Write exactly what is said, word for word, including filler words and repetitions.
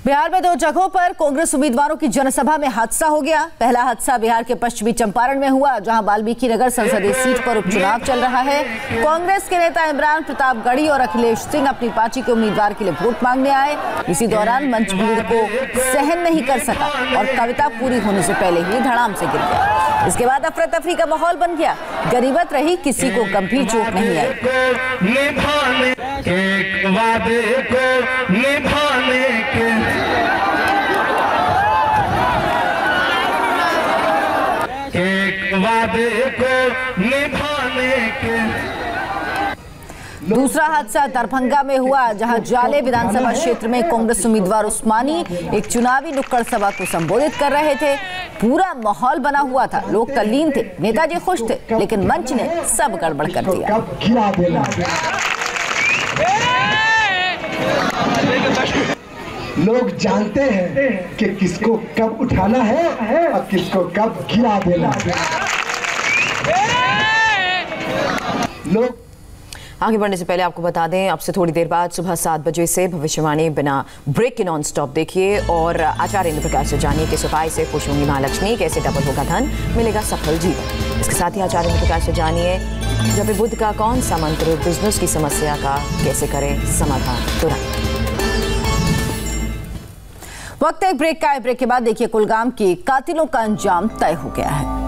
बिहार में दो जगहों पर कांग्रेस उम्मीदवारों की जनसभा में हादसा हो गया। पहला हादसा बिहार के पश्चिमी चंपारण में हुआ, जहां वाल्मीकि नगर संसदीय सीट पर उपचुनाव चल रहा है। कांग्रेस के नेता इमरान प्रतापगढ़ी और अखिलेश सिंह अपनी पार्टी के उम्मीदवार के लिए वोट मांगने आए। इसी दौरान मंच भीड़ को सहन नहीं कर सका और कविता पूरी होने से पहले ही धड़ाम से गिर गया। इसके बाद अफरा तफरी का माहौल बन गया। गनीमत रही किसी को गंभीर चोट नहीं आई। एक वादे को निभाने के एक वादे को निभाने के। दूसरा हादसा दरभंगा में हुआ, जहां जाले विधानसभा क्षेत्र में कांग्रेस उम्मीदवार उस्मानी एक चुनावी नुक्कड़ सभा को संबोधित कर रहे थे। पूरा माहौल बना हुआ था, लोग तल्लीन थे, नेताजी खुश थे, लेकिन मंच ने सब गड़बड़ कर दिया। लोग जानते हैं कि किसको कब उठाना है और किसको कब गिरा देना है। लोग आगे बढ़ने से पहले आपको बता दें, अब से थोड़ी देर बाद सुबह सात बजे से भविष्यवाणी बिना ब्रेक के नॉन स्टॉप देखिए और आचार्य इंद्र प्रकाश से जानिए कि सफाई से खुश होंगी महालक्ष्मी, कैसे डबल होगा धन, मिलेगा सफल जीवन। इसके साथ ही आचार्य इंद्र प्रकाश से जानिए जब बुद्ध का कौन सा मंत्र बिजनेस की समस्या का कैसे करें समाधान तुरंत। वक्त एक ब्रेक का है। ब्रेक के बाद देखिए कुलगाम के कातिलों का अंजाम तय हो गया है।